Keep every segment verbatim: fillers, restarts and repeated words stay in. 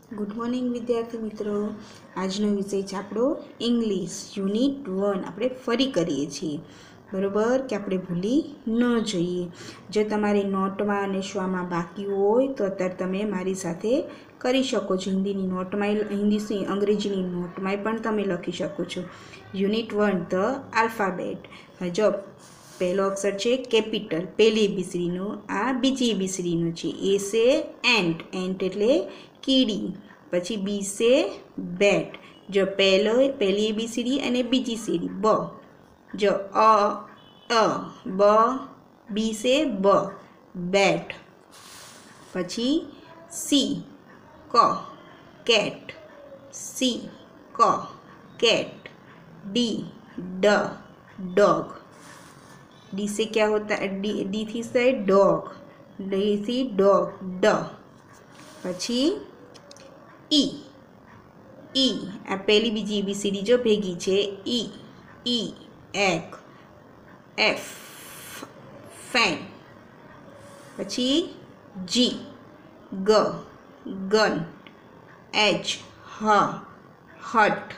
Good morning विद्यार्थी मित्रों। आजनो विषय है आपणो इंग्लिश यूनिट वन। આપણે ફરી કરીએ છીએ બરાબર કે આપણે ભૂલી ન જઈએ। જો તમારી નોટમાં અને શ્વામાં બાકી હોય તો અત્યારે તમે મારી સાથે કરી શકો છો। હિન્દીની નોટમાં હિન્દી અંગ્રેજીની નોટમાં પણ તમે લખી શકો છો। Unit one the alphabet. જો પહેલો અક્ષર છે કેપિટલ, પહેલી એબીસીડીનો। આ બીજી એબીસીડીનો છે। એ છે એન્ટ, એન્ટ એટલે कीड़ी। पछी बी से बेट। जो पहलो पहली एबीसीडी अने बीजी सीडी ब। जो अ अ ब बी से ब बेट। पछी सी क कैट, सी क कैट। डी ड डॉग। डी से क्या होता है? डी डी थी से डॉग, डी थी डॉग ड। पछी ई ई आ पहली बीजी एबीसीडी जो भेगी छे ई ई एग एफ फैन। पछी जी ग गन एच ह हट।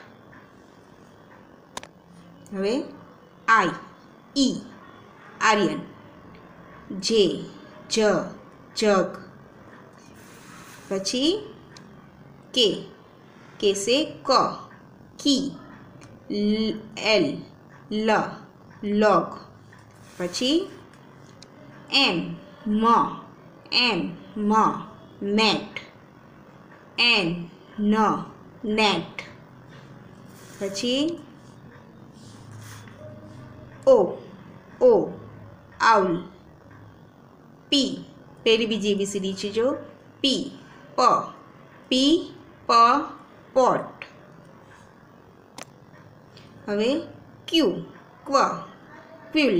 हवे आई ई आर्यन। जे ज जग। पछी के के से क की एल ल लॉग। पछी एम म एम म मैट एन न नेट। पछी ओ ओ आउल। पी पहली बीजी एबीसीडी छे जो पी प पी प पॉट। हवे क्यू क्व क्विल।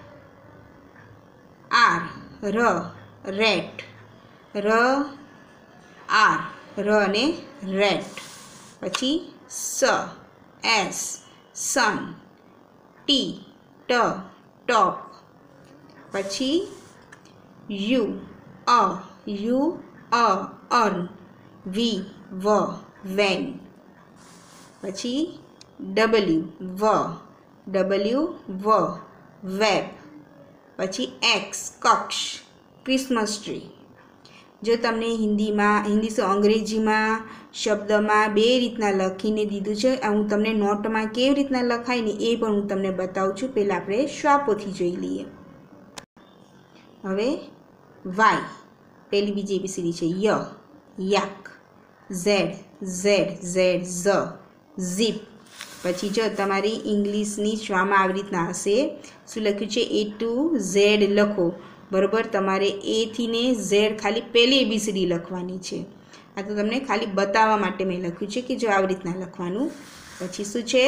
आर र रेट र आर र ने रेट। पछी स एस सन टी ट टॉप। पछी यू अ यू अ अर्न वी व वैन। पछी डबल्यू व डबल्यू व वेब। पछी एक्स कक्ष क्रिसमस ट्री। जो तमने हिंदी में हिंदी से अंग्रेजी में शब्द में बे रीतना लखीने दीधुं छे। हूँ तमने नोट में केवी रीतना लखाय ने ए पण हूँ तमने बतावुं छुं। पहेला आपणे श्वापोथी जोई लईए। हवे वाय पहली बीजी एबीसीडी छे य याक। झेड झेड झेड ઝ ઝીપ। पछी जो तमारी इंग्लिशनी श्वामां આવી રીતના હશે। શું લખ્યું છે? ए टू झेड લખો बराबर। તમારે ए થી ને झेड ખાલી પહેલી एबीसीडी લખવાની છે। આ તો તમને ખાલી બતાવવા માટે મેં લખ્યું છે કે જો આવી રીતના લખવાનું। પછી શું છે?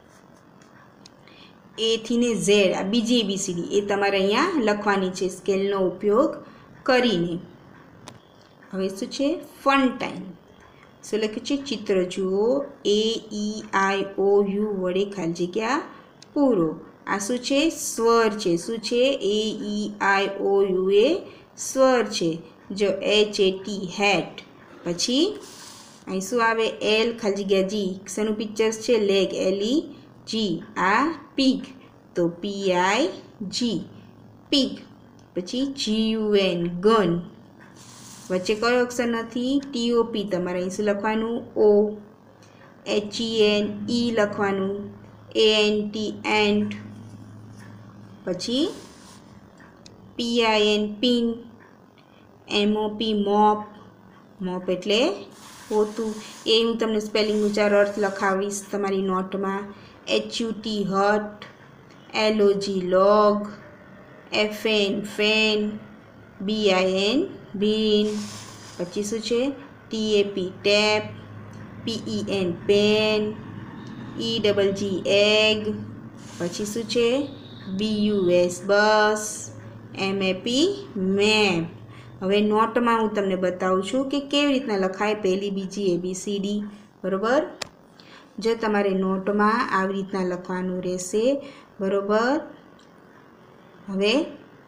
ए થી ને झेड આ બીજી एबीसीडी એ તમારે અહીંયા લખવાની છે સ્કેલનો ઉપયોગ કરીને। હવે શું છે? Fun time. શું લખ્યું છે? ચિત્ર જુઓ। એ ઈ આઈ ઓ યુ વડે ખાલી જગ્યા પૂરો। આ શું છે? સ્વર છે। શું છે? એ ઈ આઈ ઓ યુ એ સ્વર છે। જો એચ એ ટી હેટ। પછી અહીં શું આવે? એલ ખાલી જગ્યા જી શેનું પિક્ચર્સ છે? લેગ એલ ઈ जी। आ पीग तो पी आई जी पीग। पछी जी यू एन गन। वच्चे कयो अक्षर नथी? टी ओ पी तमारे अहीं शुं लखवानुं? ओ। एच ई एन ई लखवानुं। A N T ant. पछी P I N pin. M O P mop. Mop एटले पोतुं। ए हूँ तमने स्पेलिंग चार अर्थ लखावीश तमारी नोट में। H U T hut. L O G log. F N fan. B I N bin. पछी शुं छे? T A P tap. P E N pen. E double G egg. पछी शुं छे? B U S bus. M A P map. हवे note में हूँ तमने बतावुं छुं कि केवी रीतना लखाय पहली बीजी एबीसीडी बराबर। जो तमारे नोट में આવી રીતના લખવાનું રહેશે बराबर। हवे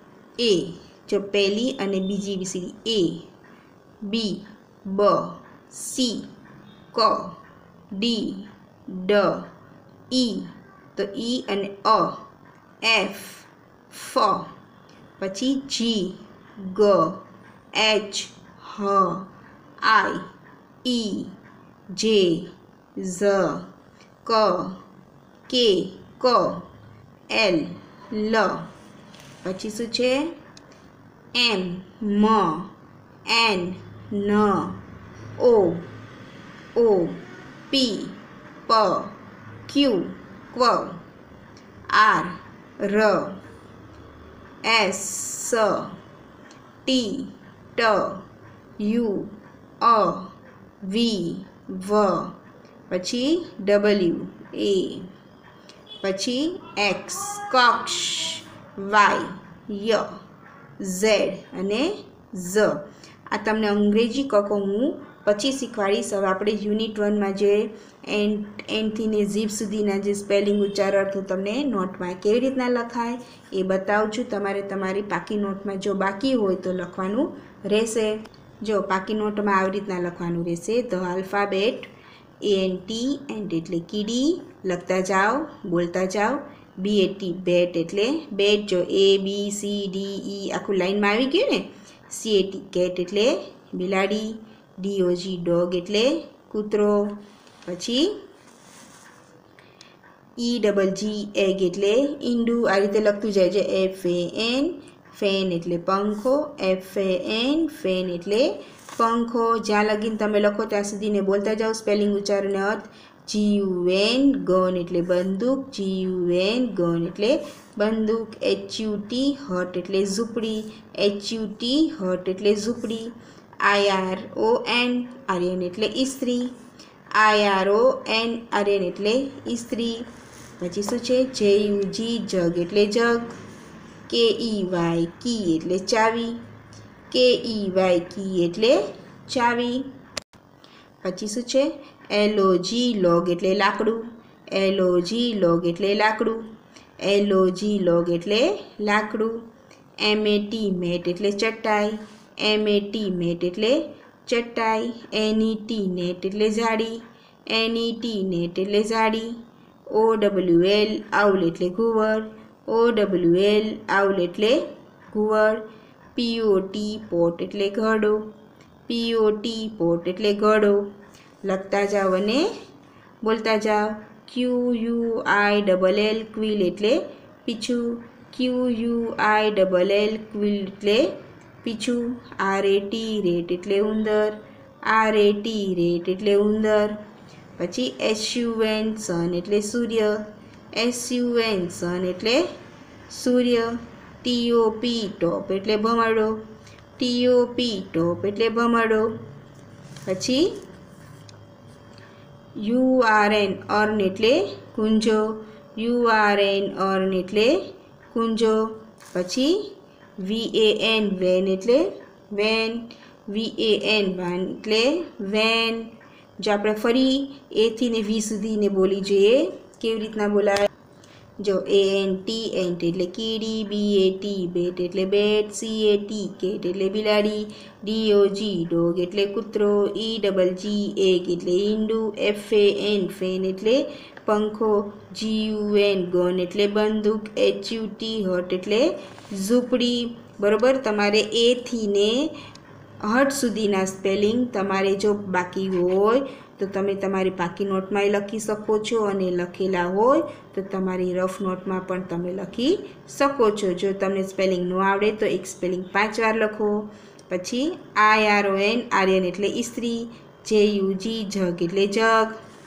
ए जो पहली अने बीजी एबीसीडी ए बी ब સી, ક, ડી, ડ, ઈ, તો ઈ અને અ, એફ, ફ, પછી જી, ગ, એચ, હ, આઈ, ઈ, જે, ઝ, ક, કે, ક, એલ, લ, પછી શું છે એમ, મ, એન, ન, ઓ, ઓ, પી, પ, ક્યુ, ક્વ, આર, ર, એસ, સ, ટી, ટ, યુ, અ, વી, વ, પછી ડબલ્યુ, એ, પછી એક્સ, કક્ષ, વાય, ય, ઝેડ અને ઝ. આ તમને અંગ્રેજી કકો હું પછી શીખવાડીશ. હવે આપણે યુનિટ વનમાં જે એન એનથી ને ઝીપ સુધીના જે સ્પેલિંગ ઉચ્ચાર અર્થ તમને નોટમાં કેવી રીતના લખાય એ બતાવું છું. તમારે તમારી પાકી નોટમાં જો બાકી હોય તો લખવાનું રહેશે. જો પાકી નોટમાં આવી રીતના લખવાનું રહેશે. The alphabet, A N T, ant એટલે કીડી, લખતા જાઓ, બોલતા જાઓ. બી એ ટી બેટ એટલે બેટ, જો એ બી સી ડી ઈ આખું લાઈનમાં આવી ગયું ને. સી એ ટી કેટ એટલે બિલાડી, ડી ઓ જી ડોગ એટલે કૂતરો, પછી ઈ ડબલ જી એગ એટલે ઈંડું. આ રીતે લખતું જાય છે. એફ એ એન ફેન એટલે પંખો, એફ એ એન ફેન એટલે પંખો. જ્યાં લગીને તમે લખો ત્યાં સુધીને બોલતા જાઓ સ્પેલિંગ ઉચ્ચારણ અર્થ. જી યુ એન ગન એટલે બંદૂક, જી યુ એન ગન એટલે બંદૂક. એચ યુ ટી હટ એટલે ઝૂંપડી, એચ યુ ટી હટ એટલે ઝૂંપડી. I R O N iron એટલે ઇસ્ત્રી, I R O N iron એટલે ઇસ્ત્રી. પછી શું છે જે યુ જી જગ એટલે જગ, કે ઈ વાય કી એટલે ચાવી, કે ઈ વાય કી એટલે ચાવી. પછી શું છે એલ ઓ જી લોગ એટલે લાકડું, એલ ઓ જી લોગ એટલે લાકડું, એલ ઓ જી લોગ એટલે લાકડું. એમ એ ટી મેટ એટલે ચટાઈ, એમ એ ટી મેટ એટલે ચટાઈ. એન ઈ ટી નેટ એટલે ઝાડી, એન ઈ ટી નેટ એટલે ઝાડી. ઓ ડબલ્યુ એલ આઉલ એટલે ઘુવડ, ઓ ડબલ્યુ એલ આઉલ એટલે ઘુવડ. પી ઓ ટી પોટ એટલે ઘડો, પી ઓ ટી પોટ એટલે ઘડો. લખતા જાઓ અને બોલતા જાઓ. Q U I double L quill એટલે પીછું, Q U I double L quill એટલે પીછું. આર એ ટી રેટ એટલે ઉંદર, આર એ ટી રેટ એટલે ઉંદર. પછી એસ યુ એન સન એટલે સૂર્ય, એસ યુ એન સન એટલે સૂર્ય. ટી ઓ પી ટોપ એટલે ભમરડો, ટી ઓ પી ટોપ એટલે ભમરડો. પછી યુ આર એન અર્ન એટલે કુંજો, યુ આર એન અર્ન એટલે કુંજો. પછી વી એ એન વેન એટલે van, V A N van એટલે વેન. જો આપણે ફરી એથી ને વી સુધીને બોલી જોઈએ કેવી રીતના બોલાય. જો એ એન ટી એન્ટ એટલે કીડી, બી એ ટી બેટ એટલે bat, C A T cat એટલે બિલાડી, ડી ઓ જી ડોગ એટલે કૂતરો, ઈ ડબલ જી એગ એટલે ઈંડું, એફ એ એન ફેન એટલે પંખો, જી યુ એન ગન એટલે બંદૂક, એચ યુ ટી હટ એટલે ઝૂંપડી. બરોબર. તમારે એથી ને હટ સુધીના સ્પેલિંગ તમારે જો બાકી હોય તો તમે તમારી પાકી નોટમાં લખી શકો છો, અને લખેલા હોય તો તમારી રફ નોટમાં પણ તમે લખી શકો છો. જો તમને સ્પેલિંગ ન આવડે તો એક સ્પેલિંગ પાંચ વાર લખો. પછી I R O N iron એટલે ઇસ્ત્રી, જે યુ જી જગ એટલે જગ.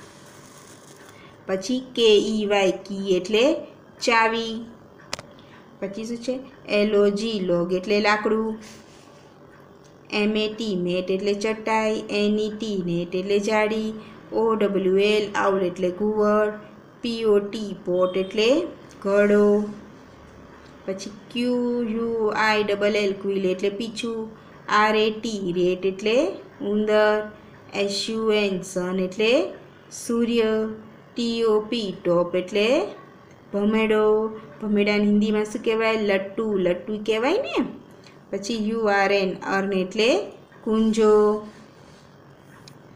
પછી કે ઈ વાય કી એટલે ચાવી. પછી શું છે એલ ઓ જી લોગ એટલે લાકડું, એમ એ ટી મેટ એટલે ચટાઈ, એન ઈ ટી નેટ એટલે જાડી, ઓ ડબલ્યુ એલ આઉલ એટલે ઘુવડ, પી ઓ ટી પોટ એટલે ઘડો. પછી Q U I double L quill એટલે પીછું, આર એ ટી રેટ એટલે ઉંદર, એસ યુ એન સન એટલે સૂર્ય, ટી ઓ પી ટોપ એટલે ભમેડો. ભમેડાને હિન્દીમાં શું કહેવાય? લટ્ટુ, લટ્ટુ કહેવાય ને. પછી યુ આર એન અર્ન એટલે કુંજો.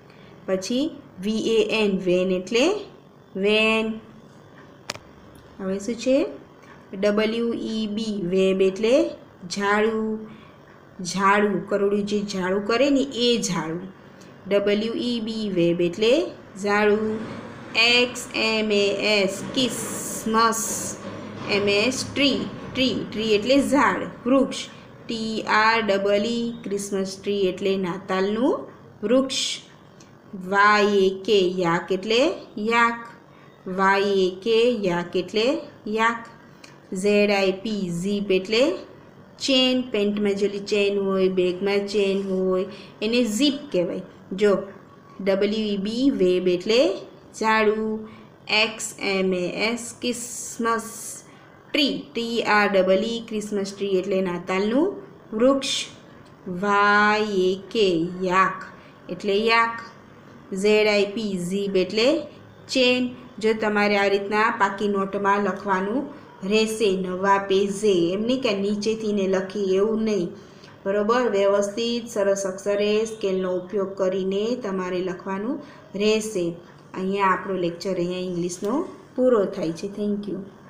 પછી વી એ એન વેન એટલે વેન. હવે શું છે ડબલ્યુ ઈ બી વેબ એટલે ઝાડું. ઝાડું કરોડું જે ઝાડું કરે ને એ ઝાડું. ડબલ્યુ ઈ બી વેબ એટલે ઝાડું. X M A S Christmas. M S tree tree tree એટલે ઝાડ વૃક્ષ. T R double E Christmas tree એટલે નાતાલનું વૃક્ષ. વાય એ કે યાક એટલે yak. Y A K yak એટલે yak. Z I P zip એટલે ચેન. પેન્ટમાં જેલી ચેન હોય, બેગમાં ચેન હોય એને ઝીપ કહેવાય. જો ડબલ્યુ ઈ બી વેબ એટલે ઝાડું. X M A S Christmas tree T R double E Christmas tree એટલે નાતાલનું વૃક્ષ. વાય એ કે યાક એટલે yak. Z I P zip એટલે ચેન. જો તમારે આ રીતના પાકી નોટમાં લખવાનું રહેશે નવા પેજે, એમ નહીં કે નીચેથી ને લખી એવું નહીં, બરાબર. વ્યવસ્થિત સરસ અક્ષરે સ્કેલનો ઉપયોગ કરીને તમારે લખવાનું રહેશે. અહીંયા આપણો લેક્ચર અહીંયા ઇંગ્લિશનો પૂરો થાય છે. Thank you.